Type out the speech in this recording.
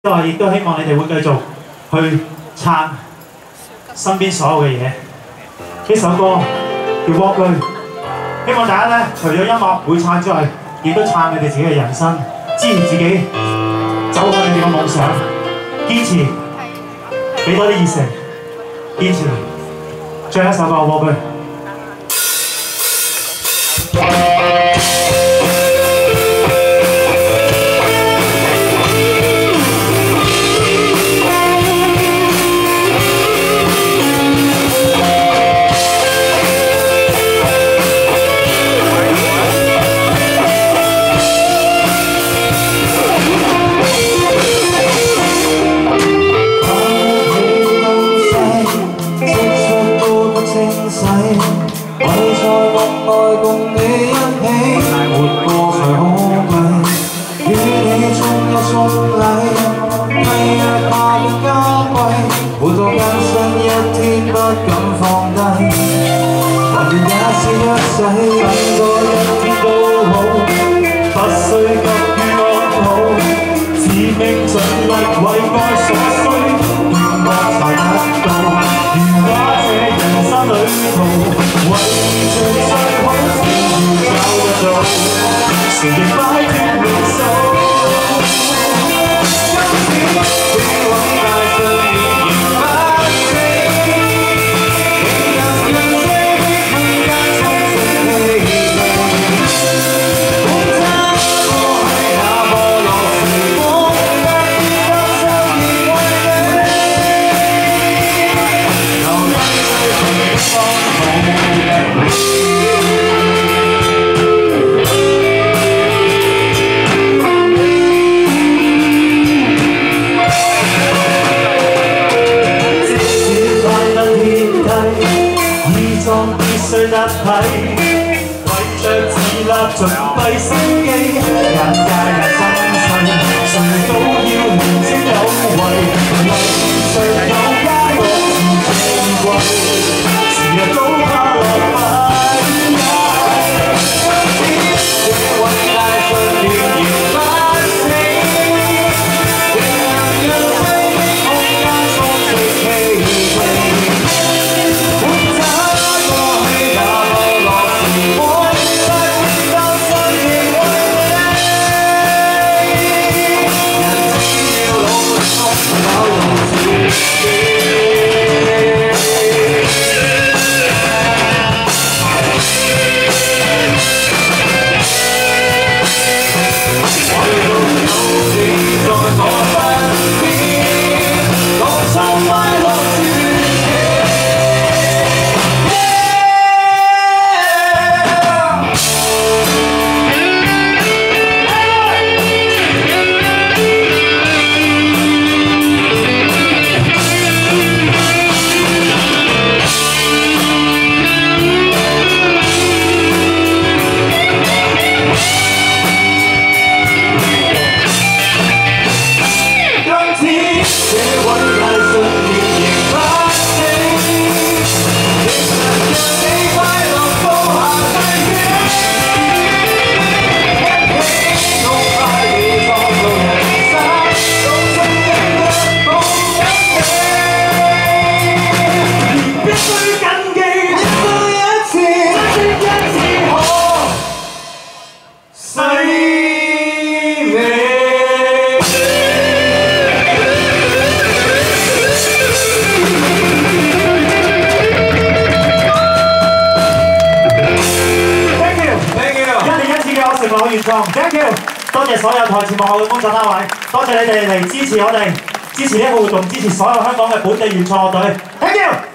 亦都希望你哋會繼續去撐身邊所有嘅嘢。呢首歌叫《蝸居》，希望大家咧除咗音樂會撐之外，亦都撐你哋自己嘅人生，支持自己走向你哋嘅夢想，堅持，俾多啲熱誠，堅持。最後一首歌《蝸居》。盡費心機，人界人生世，誰都要年青有為，為誰有家國自矜貴，時日都怕落敗。這偉大信念仍不死，定能讓世的空間充斥奇蹟，歡走過去那落落時光。Thank you， 多謝所有台前幕後嘅工作單位，多謝你哋嚟支持我哋，支持呢個活動，支持所有香港嘅本地原創樂隊。Thank you。